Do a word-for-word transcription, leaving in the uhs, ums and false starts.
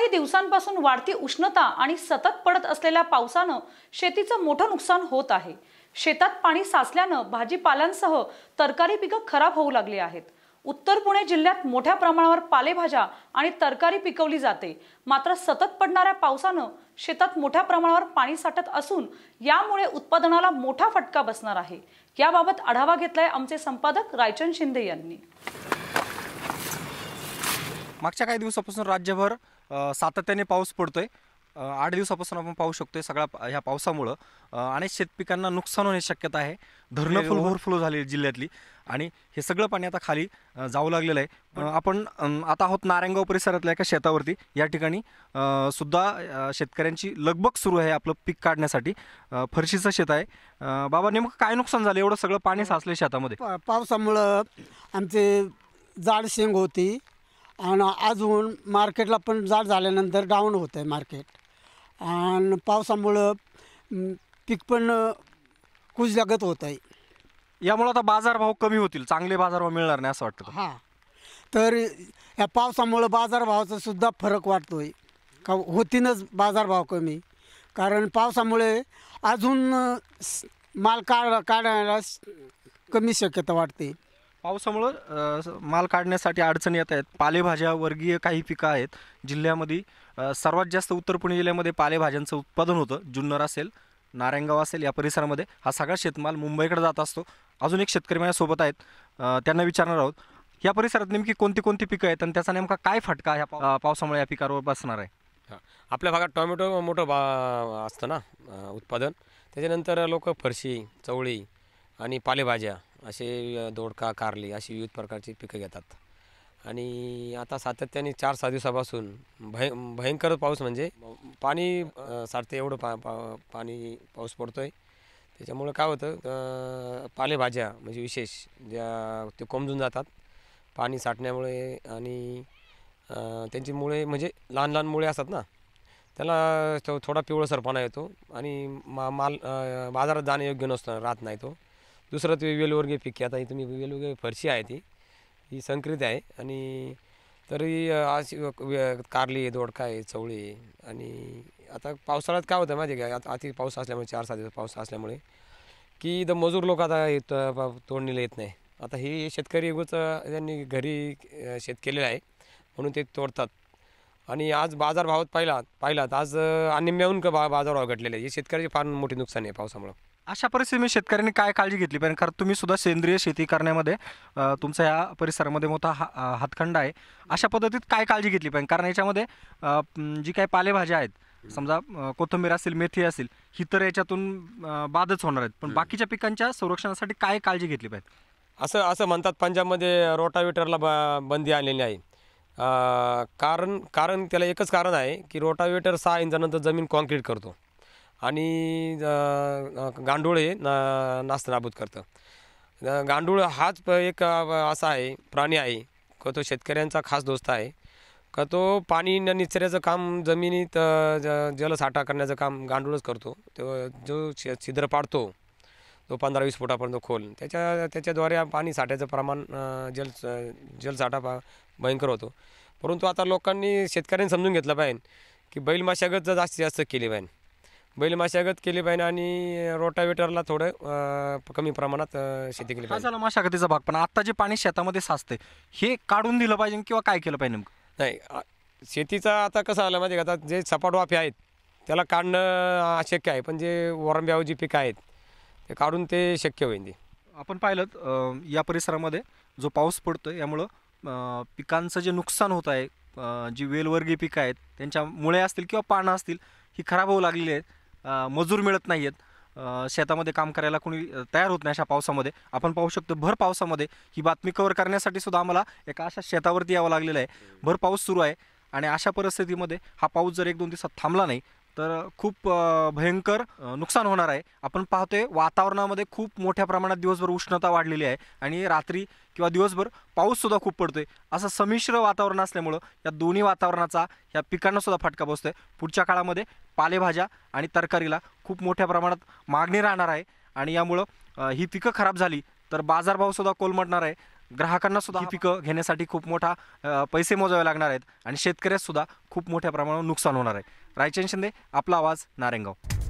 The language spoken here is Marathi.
दिवसांपासून वाढती उष्णता आणि सतत पडत असलेल्या पावसानं शेतीचं मोठं नुकसान होत आहे। शेतात पाणी साचल्यानं भाजीपाल्यांसह तरकारी पिकं खराब होऊ लागली आहेत। उत्तर पुणे जिल्ह्यात मोठ्या प्रमाणावर पालेभाज्या आणि तरकारी पिकवली जाते, मात्र सतत पडणाऱ्या पावसानं शेतात मोठ्या प्रमाणावर पाणी साठत असून यामुळे उत्पादनाला मोठा फटका बसणार आहे। याबाबत आढावा घेतलाय आमचे संपादक रायचंद शिंदे यांनी। मागच्या काही दिवसापासून राज्यभर सातत्याने पाऊस पडतोय। आठ दिवसापासून आपण पाहू शकतोय सगळा ह्या पावसामुळे अनेक शेतपिकांना नुकसान होण्याची शक्यता आहे। धरणं फुल ओव्हरफ्लो झाली जिल्ह्यातली आणि हे सगळं पाणी आता खाली जाऊ लागलेलं आहे। आपण आता आहोत नारायणगाव परिसरातल्या एका शेतावरती। या ठिकाणी सुद्धा शेतकऱ्यांची लगबग सुरू आहे आपलं पीक काढण्यासाठी। फरशीचं शेत आहे। बाबा, नेमकं काय नुकसान झालं? एवढं सगळं पाणी साचले शेतामध्ये। पावसामुळे आमचे जाड शेंग होती आणि अजून मार्केटला पण जाड झाल्यानंतर डाऊन होत आहे मार्केट, आणि पावसामुळं पीक पण कुजल्यागत होत आहे। यामुळे आता बाजारभाव कमी होतील, चांगले बाजारभाव मिळणार नाही असं वाटतं? हां, तर या पावसामुळं बाजारभावाचा सुद्धा फरक वाटतोय का होतीनच बाजारभाव कमी, कारण पावसामुळे अजून माल काढ काढायला कमी शक्यता वाटते। पावसामुळं माल काढण्यासाठी अडचणी येत आहेत। पालेभाज्या वर्गीय काही पिकं आहेत जिल्ह्यामध्ये। सर्वात जास्त उत्तर पुणे जिल्ह्यामध्ये पालेभाज्यांचं उत्पादन होतं। जुन्नर असेल, नारायणगाव असेल, या परिसरामध्ये हा सगळा शेतमाल मुंबईकडे जात असतो। अजून एक शेतकरी माझ्यासोबत आहेत, त्यांना विचारणार आहोत या परिसरात नेमकी कोणती कोणती पिकं आहेत आणि त्याचा नेमका काय फटका ह्या पावसामुळे या पिकावर बसणार आहे? आपल्या भागात टोमॅटो मोठं बा असतं ना उत्पादन, त्याच्यानंतर लोक फरशी, चवळी आणि पालेभाज्या असे दोडका, कारली अशी विविध प्रकारची पिकं घेतात। आणि आता सातत्याने चार सहा दिवसापासून भय भयंकर पाऊस, म्हणजे पाणी साठते एवढं पा पा पाणी पाऊस पडतो आहे। त्याच्यामुळं काय होतं, पालेभाज्या म्हणजे विशेष ज्या ते कोंबजून जातात पाणी साठण्यामुळे, आणि त्यांची मुळे म्हणजे लहान लहान मुळे असतात ना, त्याला तो थोडा पिवळसरपणा येतो आणि मा माल बाजारात जाणं योग्य नसतं, राहत नाही तो। दुसरं ते वेलवर्गीय पिके, आता ही तुम्ही वेलवर्गीय फरशी आहे, ती ही संकरित आहे, आणि तरी अशी कारली आहे, दोडका आहे, चवळी आहे। आणि आता पावसाळ्यात काय होतं माहिती आहे का, आता अति पाऊस असल्यामुळे, चार सहा दिवस पाऊस असल्यामुळे की द मजूर लोक आता येत तोडणीला येत नाही। आता हे शेतकरी उगाच त्यांनी घरी शेत केलेलं आहे म्हणून ते तोडतात। आणि आज बाजारभावात पाहिलात पाहिलात आज निम्म्याहून का बा बाजारभाव घटलेले आहे। हे शेतकऱ्याची फार मोठी नुकसान आहे पावसामुळं। अशा परिस्थितीमध्ये शेतकऱ्यांनी काय काळजी घेतली पाहिजे? कारण तुम्ही सुद्धा सेंद्रिय शेती करण्यामध्ये तुमचा ह्या परिसरामध्ये मोठा हा हातखंडा आहे। अशा पद्धतीत काय काळजी घेतली पाहिजे? कारण याच्यामध्ये जी काही पालेभाज्या आहेत, समजा कोथिंबीर असेल, मेथी असेल, ही तर याच्यातून बादच होणार आहेत, पण बाकीच्या पिकांच्या संरक्षणासाठी काय काळजी घेतली पाहिजे? असं असं म्हणतात पंजाबमध्ये रोटावेटरला ब बंदी आलेली आहे। कारण कारण त्याला एकच कारण आहे की रोटावेटर सहा इंचानंतर जमीन कॉन्क्रीट करतो आणि गांडूळ हे ना नास्तनाबूत करतं। गांडूळ हाच एक असा आहे प्राणी आहे का तो शेतकऱ्यांचा खास दोस्त आहे, का तो पाणी निचऱ्याचं काम, जमिनीत जलसाठा करण्याचं काम गांडूळच करतो। तो जो छिद्र पाडतो तो पंधरा वीस फुटापर्यंत खोल, त्याच्या त्याच्याद्वारे पाणी साठ्याचं प्रमाण जल जलसाठा भयंकर होतो। परंतु आता लोकांनी, शेतकऱ्यांनी समजून घेतलं पाहिजे की बैल मशागत जास्तीत जास्त केली पाहिजे, बैल मशागत केली पाहिजे आणि रोटावेटरला थोडं कमी प्रमाणात शेती केली पाहिजे। झाला मशागतीचा भाग, पण आता जे पाणी शेतामध्ये साचते हे काढून दिलं पाहिजे किंवा काय केलं पाहिजे नेमकं? नाही, शेतीचा आता कसं आलं माहिती आहे का, आता जे सपाट वाफे आहेत त्याला काढणं अशक्य आहे, पण जे वरंब्यावर जी पिकं आहेत ते काढून ते शक्य होईल। आपण पाहिलं या परिसरामध्ये जो पाऊस पडतो यामुळं पिकांचं जे नुकसान होत आहे, जी वेलवर्गीय पिकं आहेत त्यांच्या मुळे असतील किंवा पानं असतील ही खराब होऊ लागलेली आहेत। मजूर मिळत नाही आहेत, शेतामध्ये काम करायला कोणी तयार होत नाही अशा पावसामध्ये। आपण पाहू शकतो भर पावसामध्ये ही बातमी कव्हर करण्यासाठी सुद्धा आम्हाला एका अशा शेतावरती यावं लागलेलं आहे। भर पाऊस सुरू आहे आणि अशा परिस्थितीमध्ये हा पाऊस जर एक दोन दिवसात थांबला नाही तर खूप भयंकर नुकसान होणार आहे। आपण पाहतोय वातावरणामध्ये खूप मोठ्या प्रमाणात दिवसभर उष्णता वाढलेली आहे आणि रात्री किंवा दिवसभर पाऊससुद्धा खूप पडतोय। असं संमिश्र वातावरण असल्यामुळं या दोन्ही वातावरणाचा या पिकांना सुद्धा फटका बसतोय। पुढच्या काळामध्ये पालेभाज्या आणि तरकारीला खूप मोठ्या प्रमाणात मागणी राहणार आहे आणि यामुळं ही पिकं खराब झाली तर बाजारभावसुद्धा कोलमडणार आहे। ग्राहकांना सुद्धा ही पिकं घेण्यासाठी खूप मोठा अ, पैसे मोजावे लागणार आहेत आणि शेतकऱ्यास सुद्धा खूप मोठ्या प्रमाणावर नुकसान होणार आहे. रायचंद शिंदे, आपला आवाज, नारायणगाव.